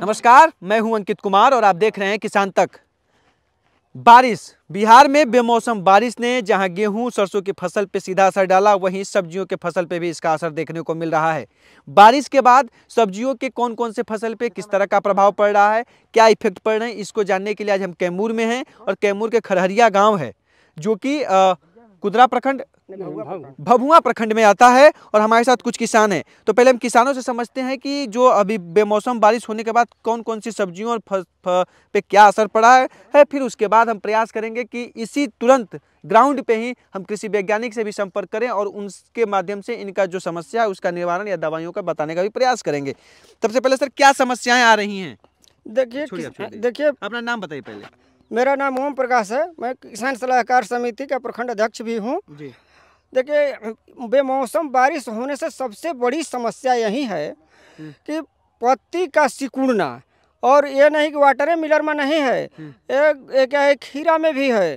नमस्कार, मैं हूं अंकित कुमार और आप देख रहे हैं किसान तक। बारिश बिहार में बेमौसम बारिश ने जहां गेहूं सरसों की फसल पे सीधा असर डाला, वहीं सब्जियों के फसल पे भी इसका असर देखने को मिल रहा है। बारिश के बाद सब्जियों के कौन कौन से फसल पे किस तरह का प्रभाव पड़ रहा है, क्या इफेक्ट पड़ रहे हैं, इसको जानने के लिए आज हम कैमूर में हैं और कैमूर के खरहरिया गाँव है जो कि कुदरा प्रखंड भभुआ प्रखंड में आता है और हमारे साथ कुछ किसान हैं। तो पहले हम किसानों से समझते हैं कि जो अभी बेमौसम बारिश होने के बाद कौन कौन सी सब्जियों और पे क्या असर पड़ा है। फिर उसके बाद हम प्रयास करेंगे कि इसी तुरंत ग्राउंड पे ही हम कृषि वैज्ञानिक से भी संपर्क करें और उनके माध्यम से इनका जो समस्या है उसका निवारण या दवाइयों का बताने का भी प्रयास करेंगे। सबसे पहले सर, क्या समस्याएं आ रही हैं? देखिए अपना नाम बताइए पहले। मेरा नाम ओम प्रकाश है, मैं किसान सलाहकार समिति का प्रखंड अध्यक्ष भी हूँ। देखिए, बेमौसम बारिश होने से सबसे बड़ी समस्या यही है कि पत्ती का सिकुड़ना, और ये नहीं कि वाटर मिलर में नहीं है, एक क्या है खीरा में भी है,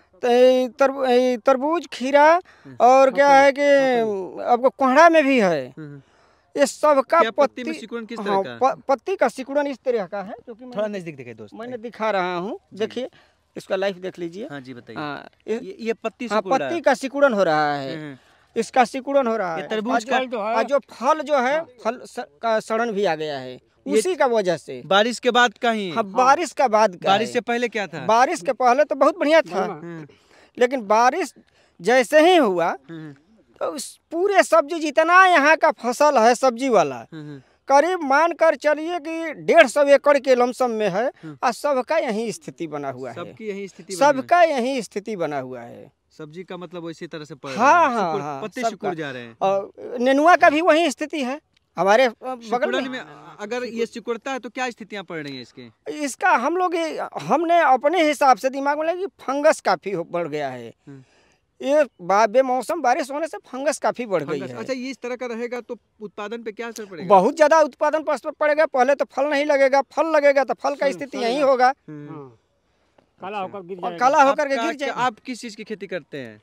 तरबूज खीरा, और क्या है कि आपको कोहड़ा में भी है। ये सब का पत्ती में सिकुड़न किस तरह का? पत्ती का सिकुड़न इस तरह का है, क्योंकि थोड़ा नजदीक दिखाइए दोस्त, मैंने दिखा रहा हूँ। देखिए, इसका लाइव देख लीजिए। हाँ जी, बताइए। ये पत्ती का सिकुड़न हो रहा है, इसका सिकुड़न हो रहा है। तरबूज का जो फल जो है, फल का सड़न भी आ गया है उसी का वजह से। बारिश के बाद का ही? हाँ, बारिश का बाद का। बारिश से पहले क्या था? बारिश के पहले तो बहुत बढ़िया था, लेकिन बारिश जैसे ही हुआ तो पूरे सब्जी जितना यहाँ का फसल है सब्जी वाला, करीब मान कर चलिए कि 150 एकड़ के लमसम में है, और सबका यही स्थिति बना हुआ है। सबका यही स्थिति बना हुआ है। सब्जी का मतलब इसी तरह से पड़ रहा है। हाँ, पत्ते सिकुड़ जा रहे हैं। और नेनुआ का भी वही स्थिति है हमारे बगल में। अगर ये सिकुड़ता है तो क्या स्थितियां पड़ रही हैं इसका हमने अपने हिसाब से दिमाग में लगा कि फंगस काफी बढ़ गया है। ये बेमौसम बारिश होने से फंगस काफी बढ़ गई है। अच्छा, ये इस तरह का रहेगा तो उत्पादन पे क्या असर पड़ेगा? बहुत ज्यादा उत्पादन पर असर पड़ेगा। पहले तो फल नहीं लगेगा, फल लगेगा तो फल का स्थिति यही होगा, काला होकर गिर जाएगा। आप किस चीज की खेती करते हैं?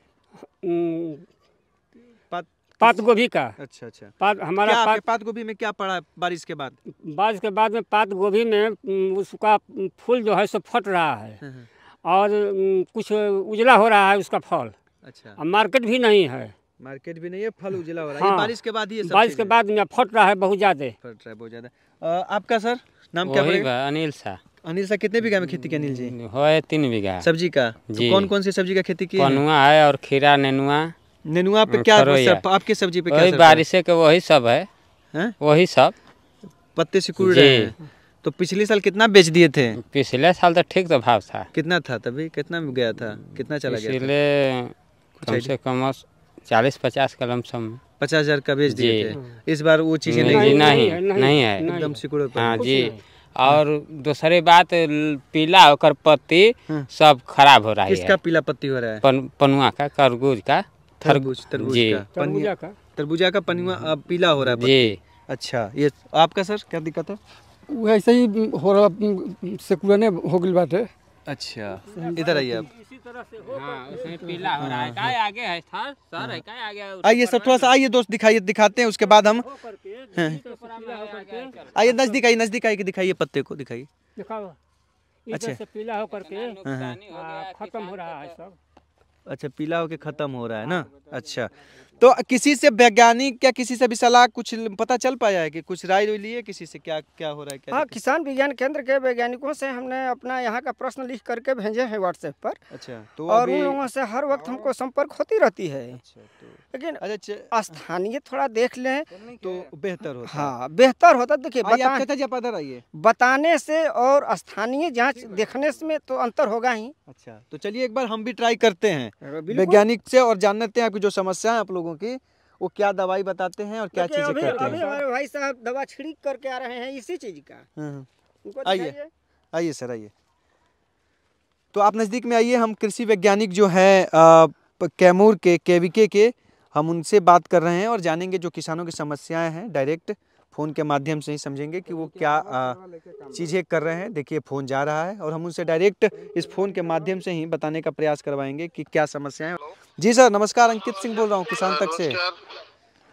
पात गोभी का। अच्छा। हमारा पात गोभी में क्या पड़ा बारिश के बाद? बारिश के बाद में पात गोभी में उसका फूल जो है सो फट रहा है, और कुछ उजला हो रहा है उसका फल। अच्छा। मार्केट भी नहीं है। फल उजला हो रहा है। ये बारिश के बाद ही है? बारिश के बाद में फट रहा है, बहुत ज्यादा। आपका सर नाम क्या है? अनिल शाह। अनिल साहब, कितने बीघा में खेती की अनिल जी? है 3 बीघा सब्जी का। तो कौन कौन सी सब्जी का खेती की? पनुआ है और खीरा, नेनुआ पे क्या आपकी सब्जी पे क्या? बारिश के वही सब है, वही सब पत्ते सिकुड़ रहे हैं। तो पिछले साल कितना बेच दिए थे? पिछले साल तो ठीक तो भाव था। कितना था तभी? कितना गया था? कितना चला गया? कम से कम 40-50 का लमसम 50,000 का बेच दिए थे। इस बार वो चीजें नहीं है, एकदम सिकुड़े। हाँ जी। और दूसरी बात, पीला होकर पत्ती सब खराब हो रहा है। किसका पीला पत्ती हो रहा है? पनुआ का, तरबूज का, तरबूजा का पनुआ पीला हो रहा है जी। अच्छा, ये आपका सर क्या दिक्कत है? वैसे ही हो रहा, सिकुड़ने हो गई बात है। अच्छा, इधर आइए आप। इसी तरह से उसमें पीला हो रहा है। काय आगे है सर है, काय आगे? आइए सर, थोड़ा सा आइए दोस्त, दिखाते हैं, उसके बाद हम आइए नजदीक आइए कि दिखाइए पत्ते को, दिखाइए। अच्छा, पीला होकर के खत्म हो रहा है सब। अच्छा, पीला होके खत्म हो रहा है ना। अच्छा, तो किसी से वैज्ञानिक या किसी से भी सलाह कुछ पता चल पाया है कि कुछ राय लिए किसी से क्या क्या हो रहा है? क्या? हाँ, किसान विज्ञान केंद्र के वैज्ञानिकों से हमने अपना यहाँ का प्रश्न लिख करके भेजे हैं व्हाट्सएप पर। अच्छा, तो और उन लोगों से हर वक्त हमको संपर्क होती रहती है। अच्छा, तो लेकिन स्थानीय थोड़ा देख लें तो बेहतर होता। हाँ, बेहतर होता। देखिए, बताने से और स्थानीय जाँच देखने में तो अंतर होगा ही। अच्छा, तो चलिए एक बार हम भी ट्राई करते हैं वैज्ञानिक से और जानते हैं आपकी जो समस्या है आप लोगों की, वो क्या दवाई बताते हैं और क्या चीजें करते हैं। अभी हमारे भाई साहब दवा छिड़क करके आ रहे हैं इसी चीज का। आइए सर, आइए। तो आप नज़दीक में आइए। हम कृषि वैज्ञानिक जो है कैमूर के केवीके के, हम उनसे बात कर रहे हैं और जानेंगे जो किसानों की समस्याएं हैं, डायरेक्ट फ़ोन के माध्यम से ही समझेंगे कि वो क्या चीज़ें कर रहे हैं। देखिए, फ़ोन जा रहा है और हम उनसे डायरेक्ट इस फ़ोन के माध्यम से ही बताने का प्रयास करवाएंगे कि क्या समस्याएं। जी सर, नमस्कार, अंकित सिंह बोल रहा हूँ किसान तक से।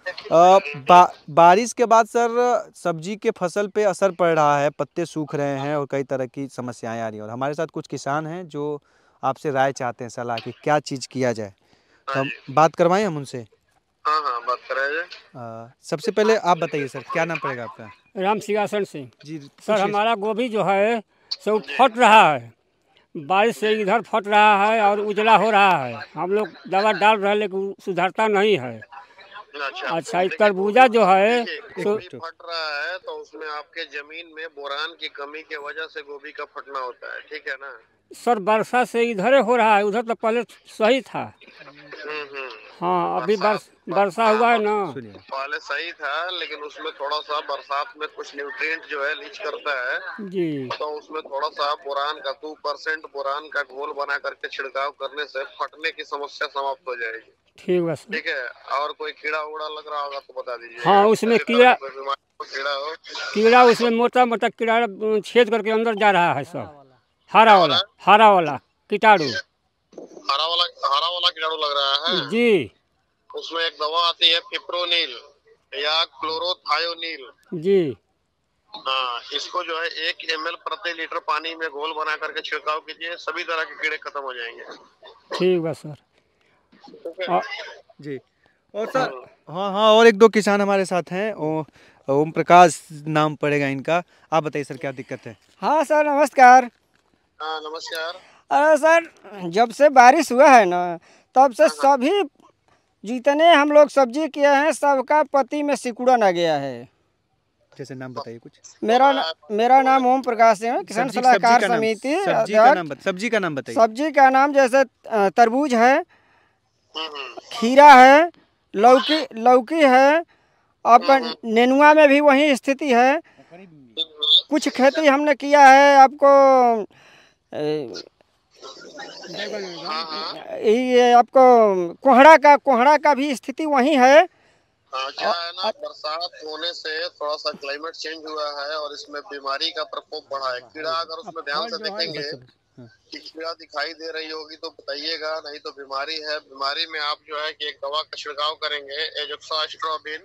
बारिश के बाद सर सब्जी के फसल पे असर पड़ रहा है, पत्ते सूख रहे हैं और कई तरह की समस्याएं आ रही हैं और हमारे साथ कुछ किसान हैं जो आपसे राय चाहते हैं, सलाह कि क्या चीज़ किया जाए। तो हम बात करवाएं हम उनसे। हाँ हाँ, बात कराया जाए। सबसे पहले आप बताइए सर, क्या नाम पड़ेगा आपका? राम सिंहासन सिंह जी सर, हमारा गोभी जो है सो फट रहा है, बारिश से इधर फट रहा है और उजला हो रहा है। हम लोग दवा डाल रहे हैं लेकिन सुधरता नहीं है। अच्छा, तरबूजा जो है तो फट रहा है तो उसमें आपके जमीन में बोरान की कमी की वजह से गोभी का फटना होता है, ठीक है ना सर? वर्षा से इधर हो रहा है, उधर तो पहले सही था। हाँ, अभी वर्षा हुआ है ना, पहले सही था लेकिन उसमें थोड़ा सा बरसात में कुछ न्यूट्रिएंट जो है लीच करता है जी, तो उसमें थोड़ा सा बोरान का 2% बोरान का घोल बना करके छिड़काव करने से फटने की समस्या समाप्त हो जाएगी। ठीक है सर। ठीक है, और कोई कीड़ा उड़ा लग रहा होगा तो बता दीजिए। हाँ, उसमें कीड़ा उसमें मोटा मोटा कीड़ा छेद करके अंदर जा रहा है सब। हरा वाला कीटाणु, हरा वाला कीटाणु लग रहा है जी। उसमें एक दवा आती है फिप्रोनिल या क्लोरोथायोनिल जी। हाँ, इसको जो है 1 ml प्रति लीटर पानी में घोल बना करके छिड़काव कीजिए, सभी तरह के कीड़े खत्म हो जाएंगे। ठीक है सर। जी। और सर हाँ, और एक दो किसान हमारे साथ हैं, ओम प्रकाश नाम पड़ेगा इनका। आप बताइए सर, क्या दिक्कत है? हाँ सर, नमस्कार। हाँ नमस्कार। अरे सर, जब से बारिश हुआ है ना तब से सभी जितने हम लोग सब्जी किए हैं सबका पत्ती में सिकुड़न आ गया है। जैसे नाम बताइए कुछ। मेरा नाम ओम प्रकाश है, किसान सलाहकार समिति। सब्जी का नाम बताइए। सब्जी का नाम जैसे तरबूज है, खीरा है, लौकी है, आपका नेनुआ में भी वही स्थिति है। कुछ खेती हमने किया है आपको ये आपको कोहड़ा का भी स्थिति वही है। क्या है ना, बरसात होने से थोड़ा सा क्लाइमेट चेंज हुआ है और इसमें बीमारी का प्रकोप बढ़ा है। कीड़ा अगर उसमें ध्यान से देखेंगे कि कीड़ा दिखाई दे रही होगी तो बताइएगा, नहीं तो बीमारी है। बीमारी में आप जो है कि एक दवा का छिड़काव करेंगे, एजोक्सास्ट्रोबिन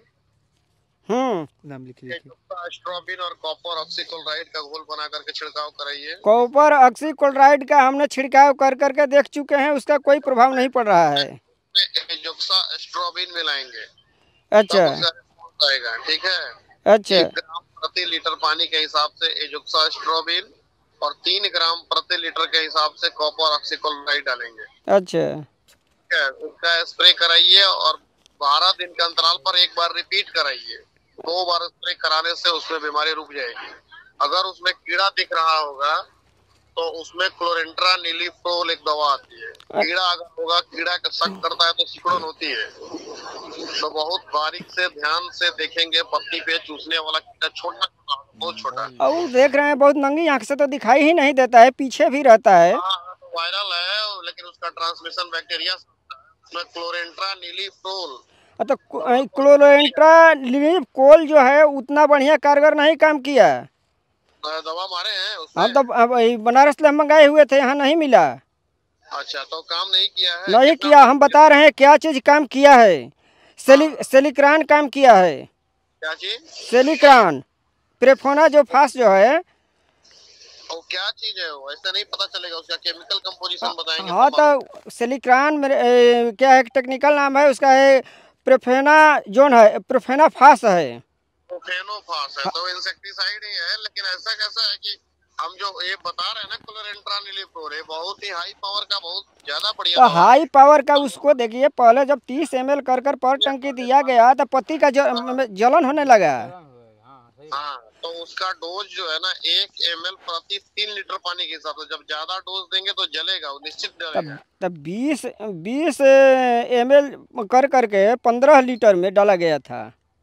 नाम लिखिए। एजोक्सास्ट्रोबिन और कॉपर ऑक्सीक्लोराइड का घोल बना करके छिड़काव कराइए। कॉपर ऑक्सीक्लोराइड का हमने छिड़काव कर करके देख चुके हैं, उसका कोई प्रभाव नहीं पड़ रहा है। एजोक्सास्ट्रोबिन मिलाएंगे। अच्छा, आएगा, ठीक है। अच्छा, 1 ग्राम प्रति लीटर पानी के हिसाब से एजोक्सास्ट्रोबिन और 3 ग्राम प्रति लीटर के हिसाब से कॉपर ऑक्सीक्लोराइड डालेंगे। अच्छा, ठीक है, उसका स्प्रे कराइए और 12 दिन के अंतराल पर एक बार रिपीट कराइए। 2 बार स्प्रे कराने से उसमें बीमारी रुक जाएगी। अगर उसमें कीड़ा दिख रहा होगा तो उसमें क्लोरेंट्रा नीलीफ्रोल एक दवा आती है। कीड़ा अगर होगा, कीड़ा का शक करता है तो सिकुड़न होती है, तो बहुत बारीक से ध्यान से देखेंगे। पत्ती पे चूसने वाला कीड़ा छोटा, बहुत छोटा। और देख रहे हैं बहुत नंगी आंख से तो दिखाई ही नहीं देता है, पीछे भी रहता है। तो वायरल है लेकिन उसका ट्रांसमिशन बैक्टीरिया उसमें क्लोरेंट्रा नीलीफ्रोल। तो क्लोरेंट्रा नीलीफ्रोल जो है उतना बढ़िया कारगर नहीं काम किया। दवा मारे हैं उसमें। हम तो बनारस से मंगाए हुए थे, यहाँ नहीं मिला। अच्छा, तो काम नहीं किया है? नहीं किया। हम बता रहे हैं क्या चीज काम किया है। सेलिक्रान काम किया है। क्या चीज? सेलिक्रान प्रेफोना जो फास्ट जो है वो क्या चीज है? वो ऐसे नहीं पता चलेगा, उसका केमिकल कंपोजिशन बताएंगे। हाँ, तो सेलिक्रान क्या है, टेक्निकल नाम है उसका, है प्रेफेना जोन है, प्रेफेना फास है। प्रोफेनोफास है तो इंसेक्टिसाइड ही है। लेकिन ऐसा कैसा है कि हम जो ये बता रहे हैं ना क्लोरेंट्रा नीलीफ्लोर, बहुत ही हाई पावर का, बहुत ज्यादा बढ़िया। तो हाई पावर का उसको देखिए, पहले जब 30 ml कर पर टंकी दिया गया तो पत्ती का जलन होने लगा। हाँ, तो उसका डोज जो है ना 1 ml प्रति 3 लीटर पानी के हिसाब से। जब ज्यादा डोज देंगे तो जलेगा, वो निश्चित जलेगा। तब 20 ml कर करके 15 लीटर में डाला गया था।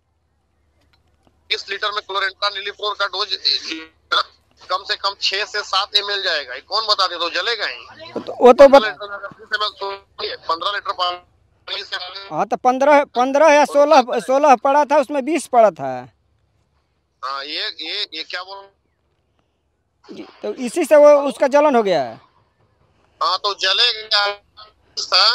20 लीटर में क्लोरेंट्रा नीलीफ्लोर का डोज कम से कम 6 से 7 ml जाएगा। कौन बता दे, तो जलेगा ही। वो तो 15 लीटर पानी से। हाँ, तो 15 या 16 पड़ा था, उसमें 20 पड़ा था। हाँ, ये क्या बोल, तो इसी से वो उसका जलन हो गया है। हाँ, तो जलेगा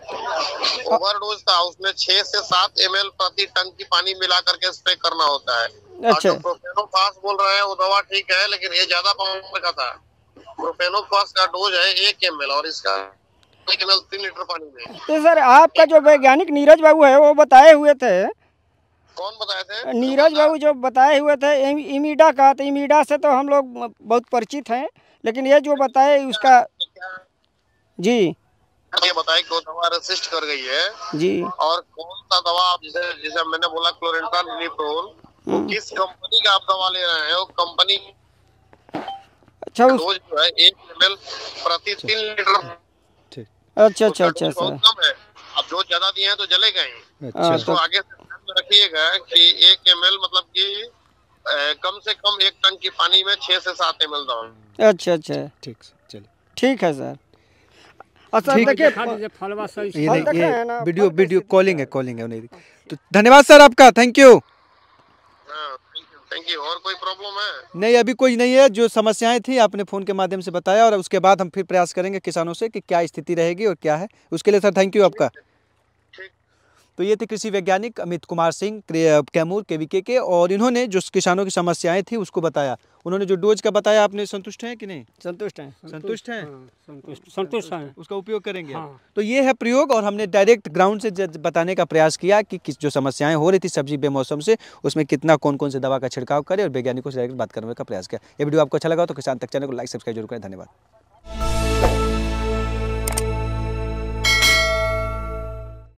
ओवरडोज था, उसमें 6 से 7 ml प्रति टन की पानी मिला करके स्प्रे करना होता है। अच्छा। जो प्रोफेनोफास बोल रहे हैं वो दवा ठीक है, लेकिन ये ज्यादा पाउंड का था। प्रोफेनोफास का डोज है 1 ml और इसका 1 ml 3 लीटर पानी में। तो सर आपका जो वैज्ञानिक नीरज बाबू है वो बताए हुए थे, कौन बताए थे? नीरज बाबू जो बताए हुए थे इमीडा का, तो इमीडा से तो हम लोग बहुत परिचित हैं, लेकिन ये जो बताए उसका जी ये बताए कि वो दवा रेसिस्ट कर गई है जी। और कौन सा दवा आप जैसे मैंने बोला क्लोरेंट्रानिलिप्रोल, किस कंपनी का आप दवा ले रहे हैं, वो कंपनी अच्छा डोज जो है 1 ml प्रति 3 लीटर। अच्छा अच्छा अच्छा बहुत सर। कम है, अब डोज ज्यादा दिए हैं तो जलेगा ही। अच्छा। इसको आगे से ध्यान में रखिएगा कि 1 ml मतलब कि कम से कम 1 टन की पानी में 6 से 7 ml दवा। अच्छा अच्छा ठीक, चलिए ठीक है सर। अच्छा ठीक। देखिए खा दीजिए, फलवा सही ये फल नहीं, देख रहे हैं ये ना, वीडियो फल वीडियो कैसे कॉलिंग है नहीं। तो धन्यवाद सर आपका, थैंक यू। Thank you. और कोई प्रॉब्लम है? नहीं, अभी कोई नहीं है। जो समस्याएं थी आपने फ़ोन के माध्यम से बताया, और उसके बाद हम फिर प्रयास करेंगे किसानों से कि क्या स्थिति रहेगी और क्या है। उसके लिए सर थैंक यू आपका। ठीक। तो ये थे कृषि वैज्ञानिक अमित कुमार सिंह कैमूर केवीके के, और इन्होंने जो किसानों की समस्याएं थी उसको बताया। उन्होंने जो डोज का बताया, आपने संतुष्ट हैं कि नहीं? संतुष्ट हैं? संतुष्ट हैं? हाँ, संतुष्ट हैं। उसका उपयोग करेंगे आप? हाँ। तो ये है प्रयोग, और हमने डायरेक्ट ग्राउंड से बताने का प्रयास किया कि किस जो समस्याएं हो रही थी सब्जी बेमौसम से, उसमें कितना कौन कौन से दवा का छिड़काव करें, और वैज्ञानिकों से डायरेक्ट बात करने का प्रयास किया। ये वीडियो आपको अच्छा लगा तो किसान तक चैनल को लाइक सब्सक्राइब जरूर करें। धन्यवाद।